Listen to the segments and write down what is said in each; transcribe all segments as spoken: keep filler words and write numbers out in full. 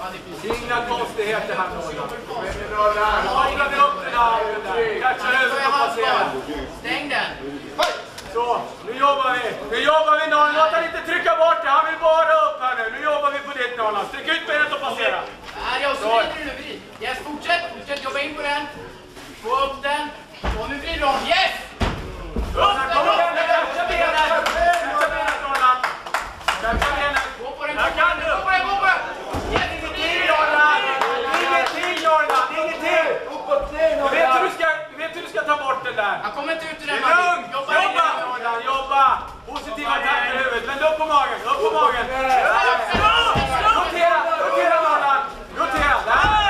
Inga konstigheter här Norrland. Hålla vi upp den här. Catcha över och passera. Stäng den. Så, nu jobbar vi. Nu jobbar vi Norrland. Låt han inte trycka bort det. Han vill bara upp här nu. Nu jobbar vi på ditt Norrland. Tryck ut benet och passera. Nej, jag så vrider du nu. Yes, fortsätt. Fortsätt jobba in på den. Få upp den. Och nu vrider de. Yes! Upp den! Kom igen, catcha benet. Catcha benet Norrland. Catcha benet. Gå på den. Här kan du. Gå på den, gå på den. Ingenting Norrland. Ingenting Norrland. Ingenting. Du vet hur du ska, du vet hur du ska ta bort den där. Jag kommer inte ut ur den. Lugn! Jobba! Jobba! Norrland, jobba! Positiva tankar i huvudet. Vänd upp på magen. Upp på magen. Rotera! Rotera Norrland! Rotera! Nej!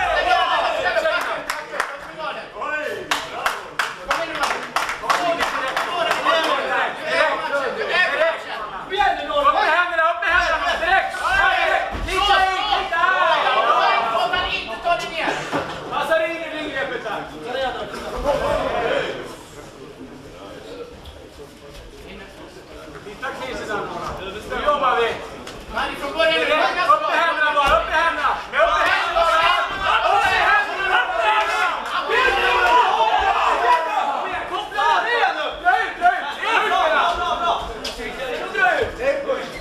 Upp med händerna! Upp med händerna! Direkt! Klicka in! Klicka! Om man inte tar det ner. Passar in i ringgreppet där. Titta krisen där Norrland. Nu jobbar vi. Man ifrån början. Upp med händerna bara! Upp med händerna! Upp med händerna! Upp med händerna! Upp med händerna! Kom igen! Koppla! Dra ut! Dra ut! Dra ut! Dra ut!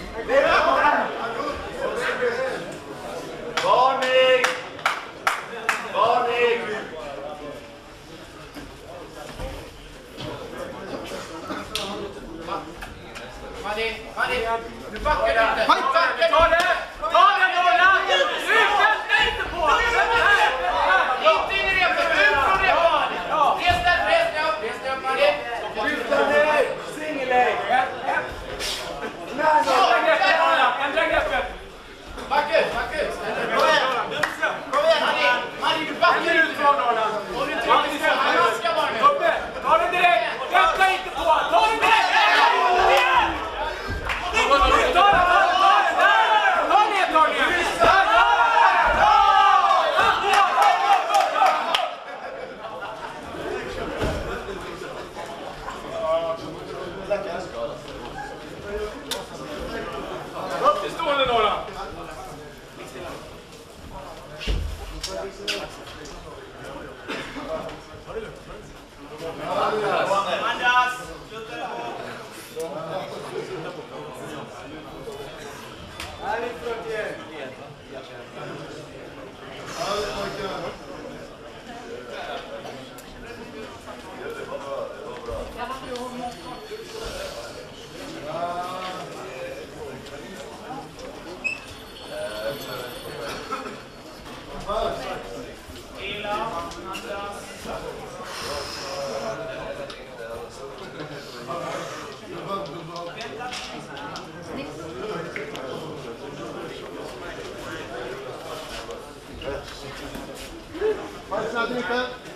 Varning! Varning! Matti, Matti, nu backar du inte. Ta den! Ta den Norrland! Ut den inte på! Inte in i repet, ut från repet! Res dig, res dig upp, res dig upp Matti. Lyfta ner! Singelägg! Ändra greppet! Backa ut, backa ut. Kom igen! Matti, Matti, du backar Ändra ut ut. från Norrland! Och du trycker fram, han vaskar bara nu. Uppe! Ta den direkt! Vänta inte på! Ta den direkt! Ta den! Ta den! Ta den! Ta nedtagningen! Upp till stående Norrland! Andas! Härligt frukt! Vad är det?